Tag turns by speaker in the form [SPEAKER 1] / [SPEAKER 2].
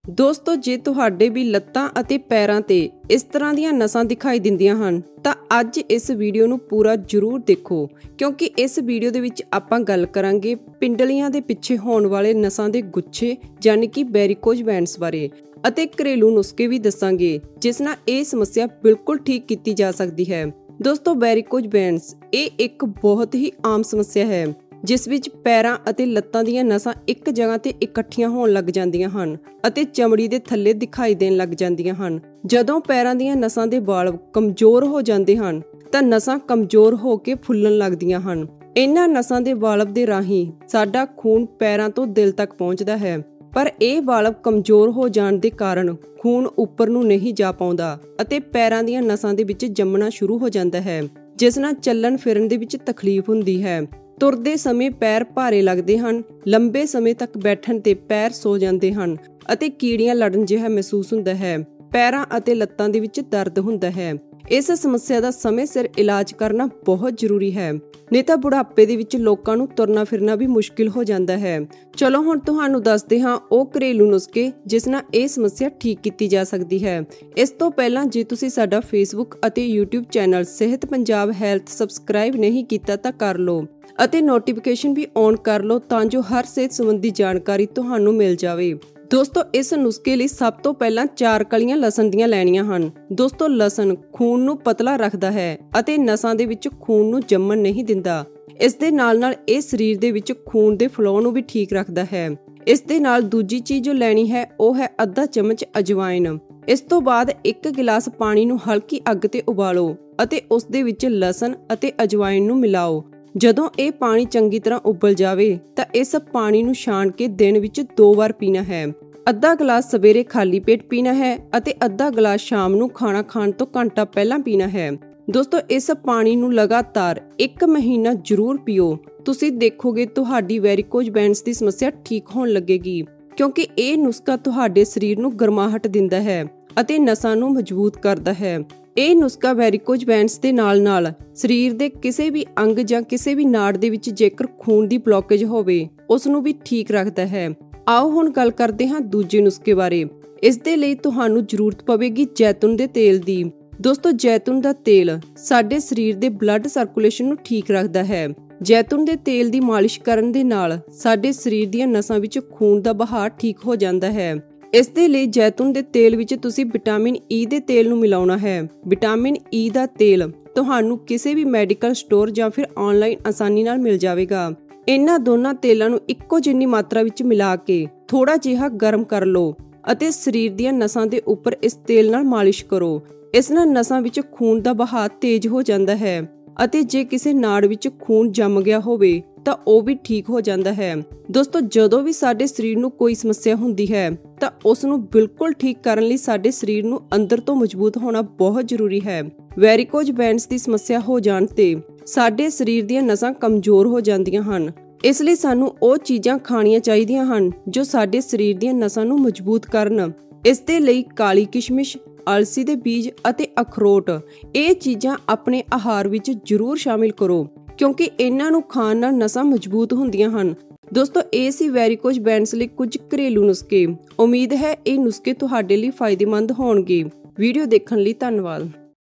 [SPEAKER 1] ਦੋਸਤੋ ਜੇ ਤੁਹਾਡੇ ਵੀ ਲੱਤਾਂ ਅਤੇ ਪੈਰਾਂ ਤੇ ਇਸ ਤਰ੍ਹਾਂ ਦੀਆਂ ਨਸਾਂ ਦਿਖਾਈ ਦਿੰਦੀਆਂ ਹਨ ਤਾਂ ਅੱਜ ਇਸ ਵੀਡੀਓ ਨੂੰ ਪੂਰਾ ਜ਼ਰੂਰ ਦੇਖੋ ਕਿਉਂਕਿ ਇਸ ਵੀਡੀਓ ਦੇ ਵਿੱਚ ਆਪਾਂ ਗੱਲ ਕਰਾਂਗੇ ਪਿੰਡਲੀਆਂ ਦੇ ਪਿੱਛੇ ਹੋਣ ਵਾਲੇ ਨਸਾਂ ਦੇ ਗੁੱਛੇ ਯਾਨੀ ਕਿ ਵੈਰੀਕੋਜ਼ ਵੈਨਸ ਬਾਰੇ ਅਤੇ ਘਰੇਲੂ ਨੁਸਖੇ ਵੀ ਦੱਸਾਂਗੇ ਜਿਸ ਨਾਲ ਇਹ ਸਮੱਸਿਆ ਬਿਲਕੁਲ ਠੀਕ ਕੀਤੀ ਜਾ ਸਕਦੀ ਹੈ। ਦੋਸਤੋ ਵੈਰੀਕੋਜ਼ ਵੈਨਸ ਇਹ ਇੱਕ ਬਹੁਤ ਹੀ ਆਮ ਸਮੱਸਿਆ ਹੈ ਜਿਸ ਵਿੱਚ ਪੈਰਾਂ ਅਤੇ ਲੱਤਾਂ ਦੀਆਂ ਨਸਾਂ ਇੱਕ ਜਗ੍ਹਾ ਤੇ ਇਕੱਠੀਆਂ ਹੋਣ ਲੱਗ ਜਾਂਦੀਆਂ ਹਨ ਅਤੇ ਚਮੜੀ ਦੇ ਥੱਲੇ ਦਿਖਾਈ ਦੇਣ ਲੱਗ ਜਾਂਦੀਆਂ ਹਨ। ਜਦੋਂ ਪੈਰਾਂ ਦੀਆਂ ਨਸਾਂ ਦੇ ਵਾਲ ਕਮਜ਼ੋਰ ਹੋ ਜਾਂਦੇ ਹਨ ਤਾਂ ਨਸਾਂ ਕਮਜ਼ੋਰ ਹੋ ਕੇ ਫੁੱਲਣ ਲੱਗਦੀਆਂ ਹਨ। ਇਹਨਾਂ ਨਸਾਂ ਦੇ ਵਾਲਵ ਦੇ ਰਾਹੀਂ ਸਾਡਾ ਖੂਨ ਪੈਰਾਂ ਤੋਂ ਦਿਲ ਤੱਕ ਪਹੁੰਚਦਾ ਹੈ ਪਰ ਇਹ ਵਾਲਵ ਕਮਜ਼ੋਰ ਹੋ ਜਾਣ ਦੇ ਕਾਰਨ ਖੂਨ ਉੱਪਰ ਨੂੰ ਨਹੀਂ ਜਾ ਪਾਉਂਦਾ ਅਤੇ ਪੈਰਾਂ ਦੀਆਂ ਨਸਾਂ ਦੇ ਵਿੱਚ ਜੰਮਣਾ ਸ਼ੁਰੂ ਹੋ ਜਾਂਦਾ ਹੈ ਜਿਸ ਨਾਲ ਚੱਲਣ ਫਿਰਨ ਦੇ ਵਿੱਚ ਤਕਲੀਫ ਹੁੰਦੀ ਹੈ। ਤੁਰਦੇ ਸਮੇਂ ਪੈਰ ਭਾਰੇ ਲੱਗਦੇ ਹਨ, ਲੰਬੇ ਸਮੇਂ ਤੱਕ ਬੈਠਣ ਤੇ ਪੈਰ ਸੋ ਜਾਂਦੇ ਹਨ ਅਤੇ ਕੀੜੀਆਂ ਲੜਨ ਜਿਹਾ ਮਹਿਸੂਸ ਹੁੰਦਾ ਹੈ। ਪੈਰਾਂ ਅਤੇ ਲੱਤਾਂ ਦੇ ਵਿੱਚ ਦਰਦ ਹੁੰਦਾ ਹੈ। ਇਸ ਸਮੱਸਿਆ ਦਾ ਸਮੇਂ ਸਿਰ ਇਲਾਜ ਕਰਨਾ ਬਹੁਤ ਜ਼ਰੂਰੀ ਹੈ ਨਹੀਂ ਤਾਂ ਬੁਢਾਪੇ ਦੇ ਵਿੱਚ ਲੋਕਾਂ ਨੂੰ ਤੁਰਨਾ ਫਿਰਨਾ ਵੀ ਮੁਸ਼ਕਿਲ ਹੋ ਜਾਂਦਾ ਹੈ। ਚਲੋ ਹੁਣ ਤੁਹਾਨੂੰ ਦੱਸਦੇ ਹਾਂ ਉਹ ਘਰੇਲੂ ਨੁਸਖੇ ਜਿਸ ਨਾਲ ਇਹ ਸਮੱਸਿਆ ਠੀਕ ਕੀਤੀ ਜਾ ਸਕਦੀ ਹੈ। ਇਸ ਤੋਂ ਪਹਿਲਾਂ ਜੇ ਤੁਸੀਂ ਸਾਡਾ ਫੇਸਬੁੱਕ ਅਤੇ YouTube ਚੈਨਲ ਸਿਹਤ ਪੰਜਾਬ ਹੈਲਥ ਸਬਸਕ੍ਰਾਈਬ ਨਹੀਂ ਕੀਤਾ ਤਾਂ ਕਰ ਲਓ ਅਤੇ ਨੋਟੀਫਿਕੇਸ਼ਨ ਵੀ ਔਨ ਕਰ ਲਓ ਤਾਂ ਜੋ ਹਰ ਸਿਹਤ ਸੰਬੰਧੀ ਜਾਣਕਾਰੀ ਤੁਹਾਨੂੰ ਮਿਲ ਜਾਵੇ। ਦੋਸਤੋ ਇਸ ਨੁਸਖੇ ਲਈ ਸਭ ਤੋਂ ਪਹਿਲਾਂ 4 ਕਲੀਆਂ ਲਸਣ ਦੀਆਂ ਲੈਣੀਆਂ ਹਨ। ਦੋਸਤੋ ਲਸਣ ਖੂਨ ਨੂੰ ਪਤਲਾ ਰੱਖਦਾ ਹੈ ਅਤੇ ਨਸਾਂ ਦੇ ਵਿੱਚ ਖੂਨ ਨੂੰ ਜੰਮਣ ਨਹੀਂ ਦਿੰਦਾ। ਇਸ ਦੇ ਨਾਲ ਇਹ ਸਰੀਰ ਦੇ ਵਿੱਚ ਖੂਨ ਦੇ ਫਲੋ ਨੂੰ ਵੀ ਠੀਕ ਰੱਖਦਾ ਹੈ। ਇਸ ਦੇ ਨਾਲ ਦੂਜੀ ਚੀਜ਼ ਜੋ ਲੈਣੀ ਹੈ ਉਹ ਹੈ ਅੱਧਾ ਚਮਚ ਅਜਵਾਇਨ। ਇਸ ਤੋਂ ਬਾਅਦ 1 ਗਿਲਾਸ ਪਾਣੀ ਨੂੰ ਹਲਕੀ ਅੱਗ ਤੇ ਉਬਾਲੋ ਅਤੇ ਉਸ ਦੇ ਵਿੱਚ ਲਸਣ ਅਤੇ ਅਜਵਾਇਨ ਨੂੰ ਮਿਲਾਓ। ਜਦੋਂ ਇਹ ਪਾਣੀ ਚੰਗੀ ਤਰ੍ਹਾਂ ਉਬਲ ਜਾਵੇ ਤਾਂ ਇਸ ਪਾਣੀ ਨੂੰ ਛਾਣ ਕੇ ਦਿਨ ਵਿੱਚ 2 ਵਾਰ ਪੀਣਾ ਹੈ। ਅੱਧਾ ਗਲਾਸ ਸਵੇਰੇ ਖਾਲੀ ਪੇਟ ਪੀਣਾ ਹੈ ਅਤੇ ਅੱਧਾ ਗਲਾਸ ਸ਼ਾਮ ਨੂੰ ਖਾਣਾ ਖਾਣ ਤੋਂ ਘੰਟਾ ਪਹਿਲਾਂ ਪੀਣਾ ਹੈ। ਦੋਸਤੋ ਇਸ ਪਾਣੀ ਨੂੰ ਲਗਾਤਾਰ 1 ਮਹੀਨਾ ਜ਼ਰੂਰ ਪੀਓ। ਤੁਸੀਂ ਦੇਖੋਗੇ ਤੁਹਾਡੀ ਵੈਰੀਕੋਜ਼ ਵੈਨਸ ਦੀ ਸਮੱਸਿਆ ਠੀਕ ਹੋਣ ਲੱਗੇਗੀ ਕਿਉਂਕਿ ਇਹ ਨੁਸਖਾ ਤੁਹਾਡੇ ਸਰੀਰ ਨੂੰ ਗਰਮਾਹਟ ਦਿੰਦਾ ਹੈ ਅਤੇ ਨਸਾਂ ਨੂੰ ਮਜ਼ਬੂਤ ਕਰਦਾ ਹੈ। ਇਹ ਨੁਸਖਾ ਵੈਰੀਕੋਜ਼ ਵੈਨਸ ਦੇ ਨਾਲ ਸਰੀਰ ਦੇ ਕਿਸੇ ਵੀ ਅੰਗ ਜਾਂ ਕਿਸੇ ਵੀ ਨਾੜ ਦੇ ਵਿੱਚ ਜੇਕਰ ਖੂਨ ਦੀ ਬਲੌਕੇਜ ਹੋਵੇ ਉਸ ਨੂੰ ਵੀ ਠੀਕ ਰੱਖਦਾ ਹੈ। ਆਓ ਹੁਣ ਗੱਲ ਕਰਦੇ ਹਾਂ ਦੂਜੇ ਨੁਸਖੇ ਬਾਰੇ। ਇਸ ਦੇ ਲਈ ਤੁਹਾਨੂੰ ਜ਼ਰੂਰਤ ਪਵੇਗੀ ਜੈਤੂਨ ਦੇ ਤੇਲ ਦੀ। ਦੋਸਤੋ ਜੈਤੂਨ ਦਾ ਤੇਲ ਸਾਡੇ ਸਰੀਰ ਦੇ ਬਲੱਡ ਸਰਕੂਲੇਸ਼ਨ ਨੂੰ ਠੀਕ ਰੱਖਦਾ ਹੈ। ਜੈਤੂਨ ਦੇ ਤੇਲ ਦੀ ਮਾਲਿਸ਼ ਕਰਨ ਦੇ ਨਾਲ ਸਾਡੇ ਸਰੀਰ ਦੀਆਂ ਨਸਾਂ ਵਿੱਚ ਖੂਨ ਦਾ ਵਹਾਅ ਠੀਕ ਹੋ ਜਾਂਦਾ ਹੈ। ਇਸ ਦੇ ਲਈ ਜੈਤੂਨ ਦੇ ਤੇਲ ਵਿੱਚ ਤੁਸੀਂ ਵਿਟਾਮਿਨ ਈ ਦੇ ਤੇਲ ਨੂੰ ਮਿਲਾਉਣਾ ਹੈ। ਵਿਟਾਮਿਨ ਈ ਦਾ ਤੇਲ ਤੁਹਾਨੂੰ ਕਿਸੇ ਵੀ ਮੈਡੀਕਲ ਸਟੋਰ ਜਾਂ ਫਿਰ ਆਨਲਾਈਨ ਆਸਾਨੀ ਨਾਲ ਮਿਲ ਜਾਵੇਗਾ। ਇਹਨਾਂ ਦੋਨਾਂ ਤੇਲਾਂ ਨੂੰ ਇੱਕੋ ਜਿੰਨੀ ਮਾਤਰਾ ਵਿੱਚ ਮਿਲਾ ਕੇ ਥੋੜਾ ਜਿਹਾ ਗਰਮ ਕਰ ਲਓ ਅਤੇ ਸਰੀਰ ਦੀਆਂ ਨਸਾਂ ਦੇ ਉੱਪਰ ਇਸ ਤੇਲ ਨਾਲ ਮਾਲਿਸ਼ ਕਰੋ। ਇਸ ਨਾਲ ਨਸਾਂ ਵਿੱਚ ਖੂਨ ਦਾ ਵਹਾਅ ਤੇਜ਼ ਹੋ ਜਾਂਦਾ ਹੈ ਅਤੇ ਜੇ ਕਿਸੇ ਨਾੜ ਵਿੱਚ ਖੂਨ ਜੰਮ ਗਿਆ ਹੋਵੇ ਤਾਂ ਉਹ ਵੀ ਠੀਕ ਹੋ ਜਾਂਦਾ ਹੈ। ਦੋਸਤੋ ਜਦੋਂ ਵੀ ਸਾਡੇ ਸਰੀਰ ਨੂੰ ਕੋਈ ਸਮੱਸਿਆ ਹੁੰਦੀ ਹੈ ਤਾਂ ਉਸ ਨੂੰ ਬਿਲਕੁਲ ਠੀਕ ਕਰਨ ਲਈ ਸਾਡੇ ਸਰੀਰ ਨੂੰ ਅੰਦਰ ਤੋਂ ਮਜ਼ਬੂਤ ਹੋਣਾ ਬਹੁਤ ਜ਼ਰੂਰੀ ਹੈ। ਵੈਰੀਕੋਜ਼ ਵੈਨਸ ਦੀ ਸਮੱਸਿਆ ਹੋ ਜਾਣ ਤੇ ਸਾਡੇ ਸਰੀਰ ਦੀਆਂ ਨਸਾਂ ਕਮਜ਼ੋਰ ਹੋ ਜਾਂਦੀਆਂ ਹਨ। ਇਸ ਲਈ ਸਾਨੂੰ ਉਹ ਚੀਜ਼ਾਂ ਖਾਣੀਆਂ ਚਾਹੀਦੀਆਂ ਹਨ ਜੋ ਸਾਡੇ ਸਰੀਰ ਦੀਆਂ ਨਸਾਂ ਨੂੰ ਮਜ਼ਬੂਤ ਕਰਨ। ਇਸ ਦੇ ਲਈ ਕਾਲੀ ਕਿਸ਼ਮਿਸ਼, ਅਲਸੀ ਦੇ ਬੀਜ ਅਤੇ ਅਖਰੋਟ ਇਹ ਚੀਜ਼ਾਂ ਆਪਣੇ ਆਹਾਰ ਵਿੱਚ ਜ਼ਰੂਰ ਸ਼ਾਮਿਲ ਕਰੋ ਕਿਉਂਕਿ ਇਹਨਾਂ ਨੂੰ ਖਾਣ ਨਾਲ ਨਸਾਂ ਮਜ਼ਬੂਤ ਹੁੰਦੀਆਂ ਹਨ। ਦੋਸਤੋ ਇਹ ਸੀ ਵੈਰੀਕੋਜ਼ ਵੈਨਸ ਲਈ ਕੁਝ ਘਰੇਲੂ ਨੁਸਖੇ। ਉਮੀਦ ਹੈ ਇਹ ਨੁਸਖੇ ਤੁਹਾਡੇ ਲਈ ਫਾਇਦੇਮੰਦ ਹੋਣਗੇ। ਵੀਡੀਓ ਦੇਖਣ ਲਈ ਧੰਨਵਾਦ।